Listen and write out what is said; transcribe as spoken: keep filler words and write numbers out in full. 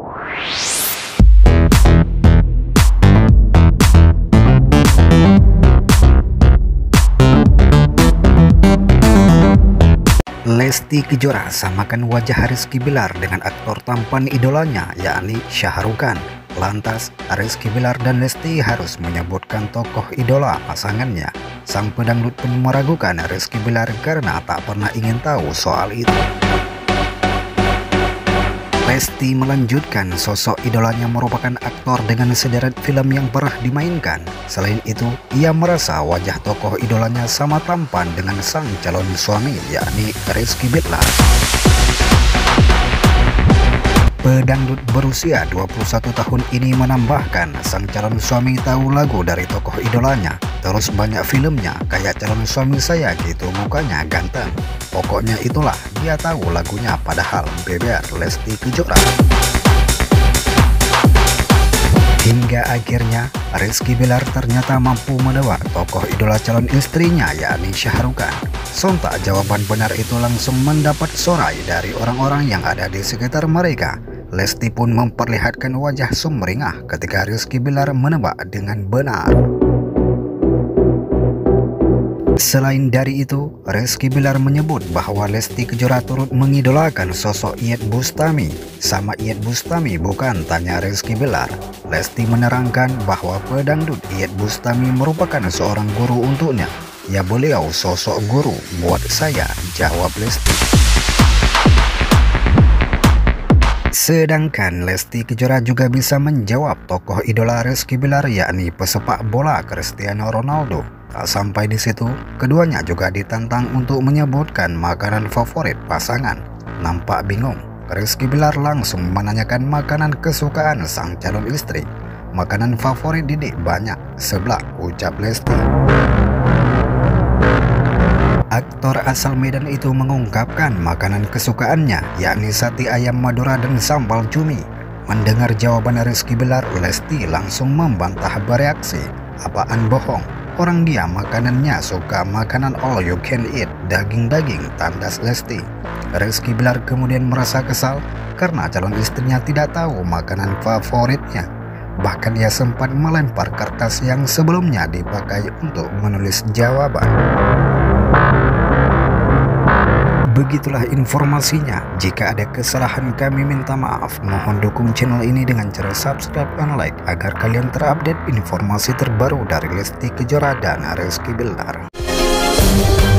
Lesti Kejora samakan wajah Rizky Bilar dengan aktor tampan idolanya yakni Shah Rukh Khan. Lantas Rizky Bilar dan Lesti harus menyebutkan tokoh idola pasangannya. Sang pedangdut pun meragukan Rizky Bilar karena tak pernah ingin tahu soal itu. Lesti melanjutkan, sosok idolanya merupakan aktor dengan sederet film yang pernah dimainkan. Selain itu, ia merasa wajah tokoh idolanya sama tampan dengan sang calon suami yakni Rizky Bilar. Pedangdut berusia dua puluh satu tahun ini menambahkan sang calon suami tahu lagu dari tokoh idolanya. Terus banyak filmnya kayak Calon Suami Saya gitu, mukanya ganteng. Pokoknya itulah, dia tahu lagunya, padahal beber Lesti Kejora. Hingga akhirnya Rizky Bilar ternyata mampu menebak tokoh idola calon istrinya yakni Shah Rukh Khan. Sontak jawaban benar itu langsung mendapat sorai dari orang-orang yang ada di sekitar mereka. Lesti pun memperlihatkan wajah sumringah ketika Rizky Bilar menebak dengan benar. Selain dari itu, Rizky Bilar menyebut bahwa Lesti Kejora turut mengidolakan sosok Iyeth Bustami. Sama Iyeth Bustami bukan, tanya Rizky Bilar. Lesti menerangkan bahwa pedangdut Iyeth Bustami merupakan seorang guru untuknya. Ya, beliau sosok guru buat saya, jawab Lesti. Sedangkan Lesti Kejora juga bisa menjawab tokoh idola Rizky Bilar yakni pesepak bola Cristiano Ronaldo. Tak sampai di situ, keduanya juga ditantang untuk menyebutkan makanan favorit pasangan. Nampak bingung, Rizky Bilar langsung menanyakan makanan kesukaan sang calon istri. Makanan favorit Didik banyak, seblak, ucap Lesti. Aktor asal Medan itu mengungkapkan makanan kesukaannya yakni sate ayam Madura dan sambal cumi. Mendengar jawaban Rizky Bilar, Lesti langsung membantah bereaksi. Apaan bohong? Orang dia makanannya suka makanan all you can eat, daging-daging, tandas Lesti. Rizky Bilar kemudian merasa kesal karena calon istrinya tidak tahu makanan favoritnya. Bahkan ia sempat melempar kertas yang sebelumnya dipakai untuk menulis jawaban. Begitulah informasinya. Jika ada kesalahan kami minta maaf. Mohon dukung channel ini dengan cara subscribe dan like agar kalian terupdate informasi terbaru dari Lesti Kejora dan Rizky Bilar.